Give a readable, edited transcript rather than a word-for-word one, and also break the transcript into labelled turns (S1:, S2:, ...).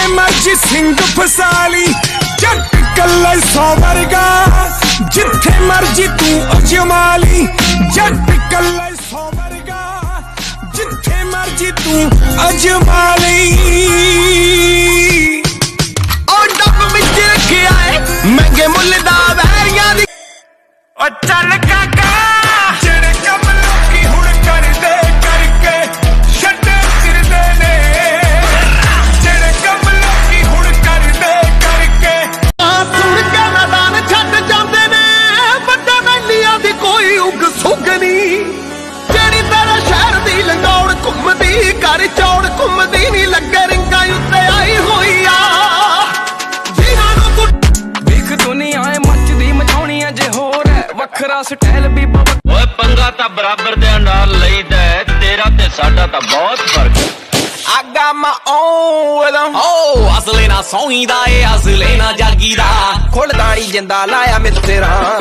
S1: ਜਿੱਥੇ ਮਰਜੀ ਸਿੰਘ ਫਸਾਲੀ ਜੱਟ ਕੱਲਾ 100 ਵਰਗਾ ਜਿੱਥੇ ਮਰਜੀ ਤੂੰ ਅਜਮਾਲੀ ਜੱਟ ਕੱਲਾ 100 ਵਰਗਾ ਜਿੱਥੇ ਮਰਜੀ ਤੂੰ ਅਜਮਾਲੀ ਉਹ ਡੱਬ ਵਿੱਚ ਰੱਖਿਆ ਏ ਮਹਿੰਗੇ ਮੁੱਲ ਦਾ ਵੈਰੀਆਂ ਦੀ ਉਹ ਚੱਲ ਕਾਕਾ ਜਿਹੜੇ ਕੰਮ ਲੋਕੀ ਹੁਣ ਕਰਦੇ ਕਰਕੇ ਛੱਡੇ ਫਿਰਦੇ ਨੇ ਜਿਹੜੇ ਕੰਮ ਲੋਕੀ ਹੁਣ ਕਰਦੇ ਕਰਕੇ ਸੁਣ ਕੇ ਮੈਦਾਨ ਛੱਡ ਜਾਂਦੇ ਨੇ ਵੱਡੇ ਮੈਲੀਆਂ ਦੀ ਕੋਈ ਉਗ ਸੁਗ ਨਹੀਂ ਜਿਹੜੀ ਤੇਰਾ ਸ਼ਹਿਰ ਦੀ ਲੰਗੌੜ ਘੁੰਮਦੀ ਘਰ ਚੌੜ ਘੁੰਮਦੀ ਨਹੀਂ ਲੱਗੇ ਰਿੰਗਾਂ ਉੱਤੇ ਆਈ ਹੋਈ ਆ ਜਿਨ੍ਹਾਂ ਨੂੰ ਤੂੰ ਵੇਖ ਦੁਨੀਆ ਏ ਮੱਚਦੀ ਮਚਾਉਣੀ ਅਜੇ ਹੋਰ ਹੈ ਵੱਖਰਾ ਸਟਾਈਲ ਵੀ ਓਏ ਪੰਗਾ ਤਾਂ ਬਰਾਬਰ ਦੇ ਨਾਲ ਲਈਦਾ ਤੇਰਾ ਤੇ ਸਾਡਾ ਤਾਂ ਬਹੁਤ ਫਰਕ I got my own rhythm
S2: ਅਸਲੇ ਨਾ ਸੌਂਹੀਦਾ ਏ ਅਸਲੇ ਨਾ ਜਾਗੀਦਾ
S1: ਖੁੱਲਦਾਣੀ ਜਿੰਦਾ ਲਾਇਆ ਮਿੱਤਰਾਂ